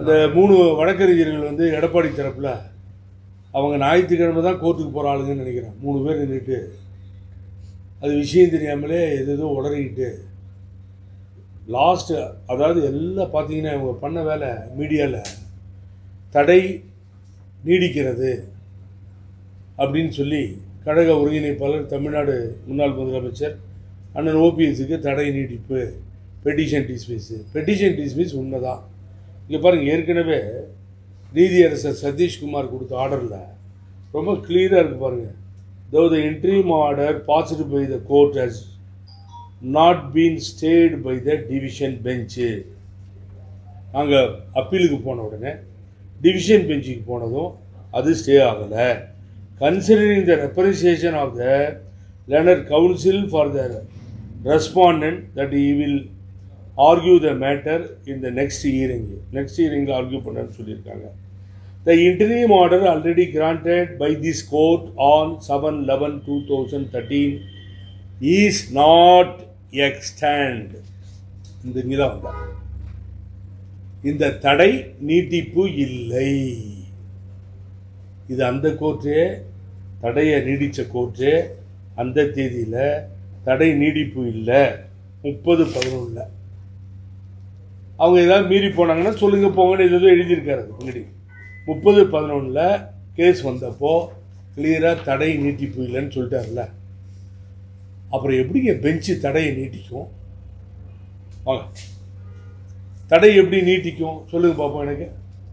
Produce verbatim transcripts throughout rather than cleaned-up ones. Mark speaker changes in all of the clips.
Speaker 1: அந்த மூணு வழக்கறிஞர்கள் வந்து எடப்பாடி தரப்பில் அவங்க ஞாயிற்றுக்கிழமை தான் கோர்ட்டுக்கு போகிற ஆளுங்கன்னு நினைக்கிறேன். மூணு பேர் நின்றுட்டு அது விஷயம் தெரியாமலே எது எதோ உளறிக்கிட்டு லாஸ்ட்டு, அதாவது எல்லாம் பார்த்தீங்கன்னா இவங்க பண்ண வேலை மீடியாவில் தடை நீடிக்கிறது அப்படின்னு சொல்லி கழக ஒருங்கிணைப்பாளர் தமிழ்நாடு முன்னாள் முதலமைச்சர் அண்ணன் ஓபிஎஸ்க்கு தடை நீடிப்பு, பெட்டிஷன் டிஸ்மிஸு பெட்டிஷன் டிஸ்மிஸ் உண்மை தான். இங்கே பாருங்கள், ஏற்கனவே நீதியரசர் சதீஷ்குமார் கொடுத்த ஆர்டரில் ரொம்ப கிளியராக இருக்குது பாருங்கள். though the interim order passed by the court has not been stayed by the division bench. நாங்கள் அப்பீலுக்கு போன உடனே டிவிஷன் பெஞ்சுக்கு போனதும் அது ஸ்டே ஆகலை. Considering the representation of the learned counsel for the respondent that he will argue the matter in the next hearing. next hearing argue பண்ணன்னு சொல்லியிருக்காங்க. The interim order already granted by this court on seven eleven twenty thirteen is not extant. இந்த இங்கே தான் வந்தா இந்த தடை நீட்டிப்பு இல்லை. இது அந்த கோர்ட்டே, தடையை நீடித்த கோர்ட்டே அந்த தேதியில் தடை நீடிப்பு இல்லை முப்பது பதினொன்றில். அவங்க ஏதாவது மீறி போனாங்கன்னா சொல்லுங்கள் போங்கன்னு எதுவும் எழுதியிருக்காரு. முன்னாடி முப்பது பதினொன்றில் கேஸ் வந்தப்போ கிளியராக தடை நீட்டிப்பு இல்லைன்னு சொல்லிட்டார்ல. அப்புறம் எப்படிங்க பெஞ்சு தடையை நீட்டிக்கும்? வாங்க, தடை எப்படி நீட்டிக்கும் சொல்லுங்கள் பார்ப்போம். எனக்கு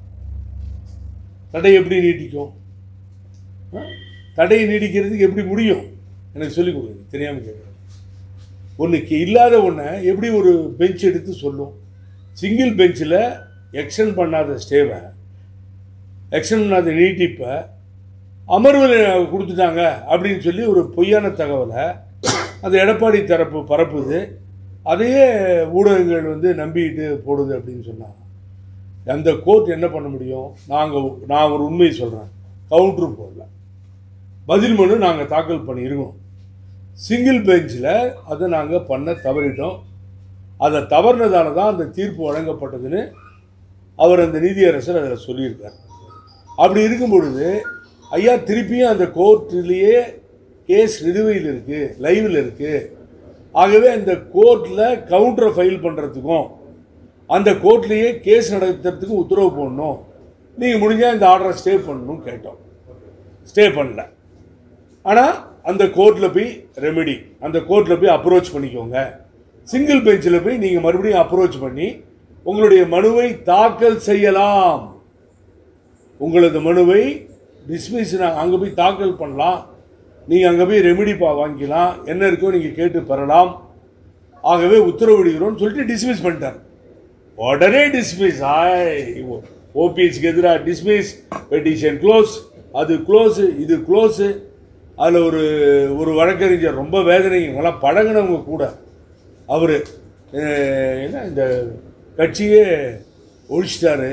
Speaker 1: தடை எப்படி நீட்டிக்கும்? தடையை நீடிக்கிறதுக்கு எப்படி முடியும் எனக்கு சொல்லிக் கொடுங்க. தெரியாமல் கேட்குறேன். ஒன்றுக்கு இல்லாத ஒன்றை எப்படி ஒரு பெஞ்ச் எடுத்து சொல்லும்? சிங்கிள் பெஞ்சில் எக்ஸ்டெண்ட் பண்ணாத ஸ்டேவை, எக்ஸ்டெண்ட் பண்ணாத நீட்டிப்பை அமர்வில் கொடுத்துட்டாங்க அப்படின்னு சொல்லி ஒரு பொய்யான தகவலை அந்த எடப்பாடி தரப்பு பரப்புது. அதையே ஊடகங்கள் வந்து நம்பிக்கிட்டு போடுது அப்படின்னு சொன்னாங்க. அந்த கோர்ட் என்ன பண்ண முடியும்? நாங்கள் நான் ஒரு உண்மையை சொல்கிறேன், கவுண்ட்ரு போடல, பதில் மனு நாங்கள் தாக்கல் பண்ணியிருக்கோம். சிங்கிள் பெஞ்சில் அதை நாங்கள் பண்ண தவறிட்டோம். அதை தவறுனதால தான் அந்த தீர்ப்பு வழங்கப்பட்டதுன்னு அவர் அந்த நீதியரசர் அதில் சொல்லியிருக்கார். அப்படி இருக்கும் பொழுது ஐயா திருப்பியும் அந்த கோர்ட்டிலேயே கேஸ் நிலுவையில் இருக்குது, லைவில் இருக்குது. ஆகவே அந்த கோர்ட்டில் கவுண்டரை ஃபைல் பண்ணுறதுக்கும் அந்த கோர்ட்லேயே கேஸ் நடத்துறதுக்கும் உத்தரவு போடணும். நீங்கள் முடிஞ்சால் இந்த ஆர்டரை ஸ்டே பண்ணணும் கேட்டோம். ஸ்டே பண்ணல. ஆனால் அந்த கோர்ட்டில் போய் ரெமெடி, அந்த கோர்ட்டில் போய் அப்ரோச் பண்ணிக்கோங்க. சிங்கிள் பெஞ்சில் போய் நீங்கள் மறுபடியும் அப்ரோச் பண்ணி உங்களுடைய மனுவை தாக்கல் செய்யலாம். உங்களது மனுவை டிஸ்மிஸ் அங்கே போய் தாக்கல் பண்ணலாம். நீங்கள் அங்கே போய் ரெமெடி பா வாங்கிக்கலாம், என்ன இருக்கோ நீங்கள் கேட்டு பெறலாம். ஆகவே உத்தரவிடுகிறோன்னு சொல்லிட்டு டிஸ்மிஸ் பண்ணிட்டார். உடனே டிஸ்மிஸ். ஆய் ஓபிஎஸ்க்கு எதிராக டிஸ்மிஸ், பெட்டிஷன் க்ளோஸ், அது க்ளோஸு, இது க்ளோஸு. அதில் ஒரு ஒரு வழக்கறிஞர் ரொம்ப வேதனை, இவங்கெல்லாம் பழகினவங்க கூட, அவர் என்ன இந்த கட்சியே ஒழிச்சிட்டாரு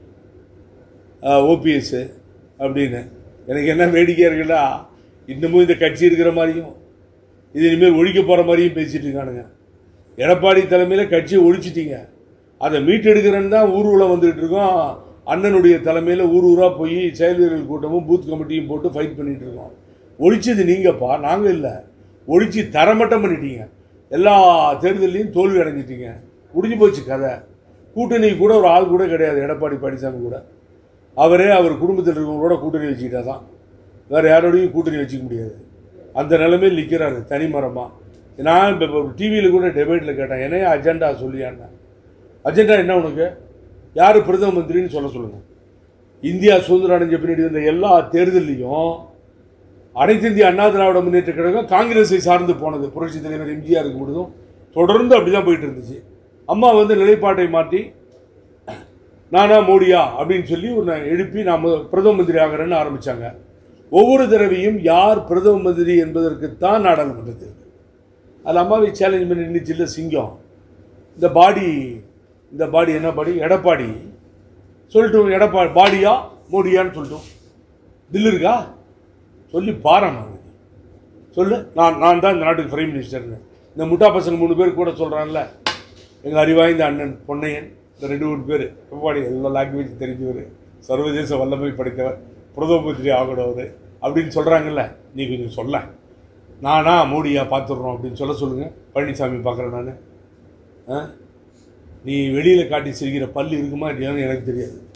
Speaker 1: ஓபிஎஸ்ஸு அப்படின்னு. எனக்கு என்ன வேடிக்கையாக இருக்குல்ல, இன்னமும் இந்த கட்சி இருக்கிற மாதிரியும் இது இனிமேல் ஒழிக்க போகிற மாதிரியும் பேசிகிட்டு இருக்கானுங்க. எடப்பாடி தலைமையில் கட்சியை ஒழிச்சிட்டிங்க, அதை மீட்டெடுக்கிறேன்னு தான் ஊர்வலம் வந்துகிட்டு இருக்கோம். அண்ணனுடைய தலைமையில் ஊர் ஊராக போய் செயல் வீரர்கள் கூட்டமும் பூத் கமிட்டியும் போட்டு ஃபைட் பண்ணிகிட்டு இருக்கோம். ஒழிச்சது நீங்கப்பா, நாங்கள் இல்லை. ஒழிச்சு தரமட்டம் பண்ணிட்டீங்க. எல்லா தேர்தலையும் தோல்வி அடைஞ்சிட்டீங்க. முடிஞ்சு போச்சு கதை. கூட்டணி கூட ஒரு ஆள் கூட கிடையாது எடப்பாடி பழனிசாமி கூட. அவரே அவர் குடும்பத்தில் இருக்கிறவங்களோட கூட்டணி வச்சுக்கிட்டா தான், வேறு யாரோடையும் கூட்டணி வச்சுக்க முடியாது. அந்த நிலைமையில் நிற்கிறாரு தனிமரமாக. நான் இப்போ டிவியில் கூட டெபேட்டில் கேட்டேன், என்னையா அஜெண்டா சொல்லியான்னு. அஜெண்டா என்ன உனக்கு? யார் பிரதம மந்திரின்னு சொல்ல சொல்லுங்கள். இந்தியா சுதந்திரம் அடைஞ்ச பின்னாடி இருந்த எல்லா தேர்தலையும் அனைத்து இந்திய அண்ணா திராவிட முன்னேற்ற கழகம் காங்கிரஸை சார்ந்து போனது. புரட்சி தலைவர் எம்ஜிஆருக்கு மட்டும் தொடர்ந்து அப்படி தான் போயிட்டு இருந்துச்சு. அம்மா வந்து நிலைப்பாட்டை மாற்றி நானா மோடியா அப்படின்னு சொல்லி ஒரு எழுப்பி நாம் பிரதம மந்திரி ஆகிறேன்னு ஆரம்பித்தாங்க. ஒவ்வொரு தடவையும் யார் பிரதம மந்திரி என்பதற்குத்தான் நாடாளுமன்ற தேர்தல். அதில் அம்மாவை சேலஞ்ச் பண்ணி நின்றுச்சில்ல சிங்கம். இந்த பாடி இந்த பாடி என்ன பாடி? எடப்பாடி சொல்லிட்டோம். எடப்பாடி பாடியா மோடியான்னு சொல்லிட்டோம். தில் இருக்கா சொல்லி பாருங்க, சொல்லு. நான் நான் தான் இந்த நாட்டுக்கு பிரைம் மினிஸ்டர்னு. இந்த முட்டா பசங்க மூணு பேர் கூட சொல்கிறான்ல, எங்கள் அறிவாய்ந்த அண்ணன் பொன்னையன் இந்த ரெண்டு மூணு பேர் எப்பாடி எல்லா லாங்குவேஜ் தெரிஞ்சவர், சர்வதேச வல்லமை படைத்தவர், பிரதம மந்திரி ஆகணும் அவர் அப்படின்னு சொல்கிறாங்கல்ல. நீ கொஞ்சம் சொல்ல, நானா மோடியா பார்த்துடுறோம் அப்படின்னு சொல்ல சொல்லுங்கள். பழனிசாமி பார்க்குறேன் நான். நீ வெளியில் காட்டி சிரிக்கிற பல் இருக்குமா இல்லையான்னு எனக்கு தெரியாது.